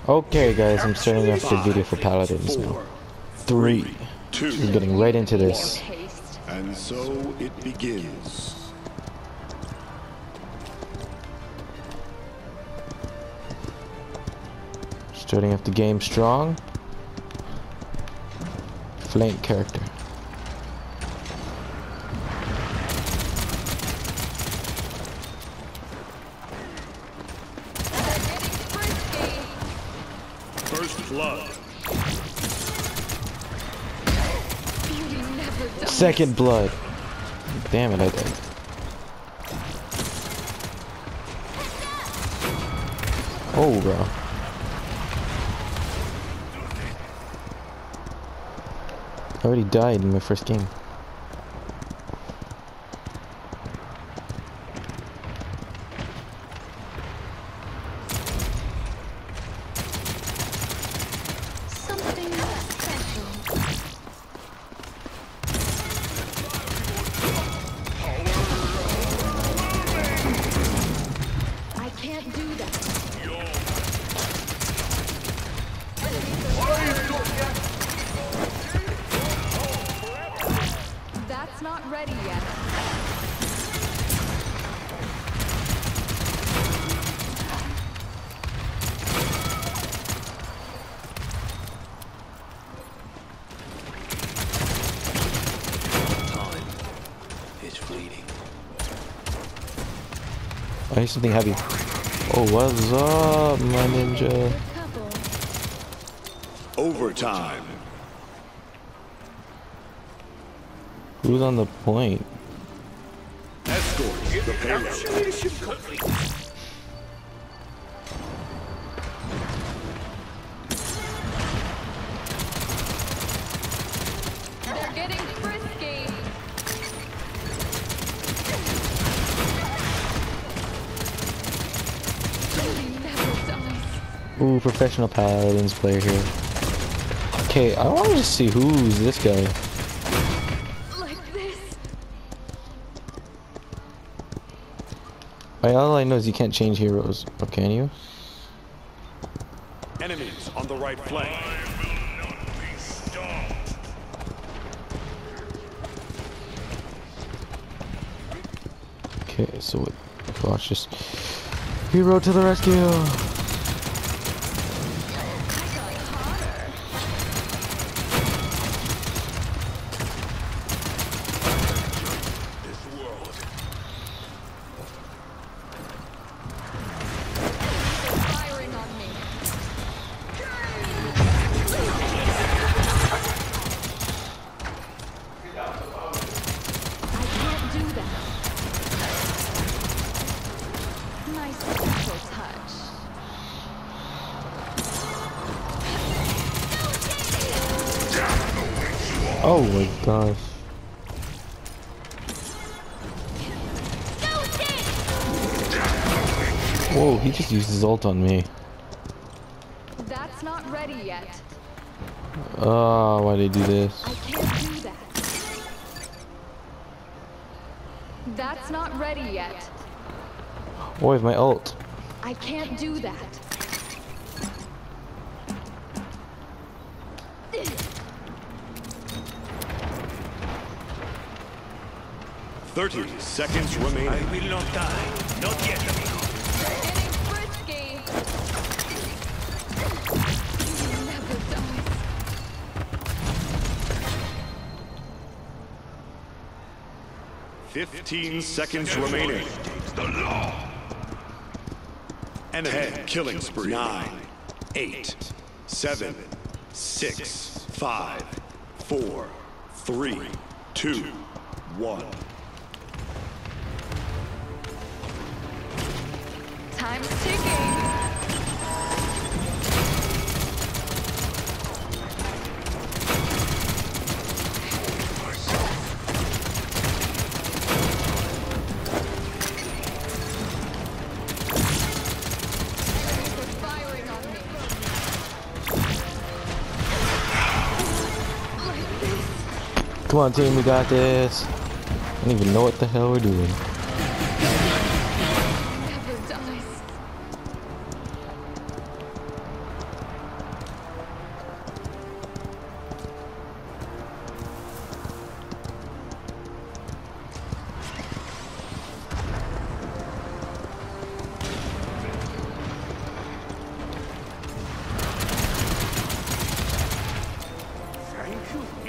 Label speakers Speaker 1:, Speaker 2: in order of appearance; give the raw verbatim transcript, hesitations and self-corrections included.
Speaker 1: Okay, guys, I'm starting off the video for Paladins now. Three.
Speaker 2: Two.
Speaker 1: We're getting right into this.
Speaker 2: And so it begins.
Speaker 1: Starting off the game strong. Flank character.
Speaker 2: First blood.
Speaker 1: Second blood. Damn it, I did. Oh, bro. I already died in my first game.
Speaker 3: Something special. I can't do that. That's not ready yet.
Speaker 2: Time is fleeting.
Speaker 1: I hear something heavy. Oh, what's up, my ninja?
Speaker 3: Couple.
Speaker 2: Overtime.
Speaker 1: Who's on the point?
Speaker 2: Escort the payload.
Speaker 3: They're getting frisky. He never dies.
Speaker 1: Ooh, professional Paladins player here. Okay, I want to see who's this guy.
Speaker 3: Like this.
Speaker 1: I, all I know is you can't change heroes. Or can you?
Speaker 2: Enemies on the right flank.
Speaker 1: Okay, so what? Gosh, just hero to the rescue.
Speaker 3: Firing on me. I can't do that. My special touch.
Speaker 1: Oh my gosh. Whoa, he just used his ult on me.
Speaker 3: That's not ready yet.
Speaker 1: Oh, why did he do this?
Speaker 3: I can't do that. That's not ready yet.
Speaker 1: Oh, I have my ult.
Speaker 3: I can't do that.
Speaker 2: Thirty seconds remaining.
Speaker 4: I will not die. Not yet, amigo.
Speaker 3: They're getting frisky. He never dies.
Speaker 2: Fifteen seconds remaining. The law. Enemy Ten killing spree. Nine, eight, seven, six, five, four, three, two, one.
Speaker 3: Time's ticking. They're firing on me. Like this.
Speaker 1: Come on, team, we got this. I don't even know what the hell we're doing.
Speaker 3: Never dies. coup.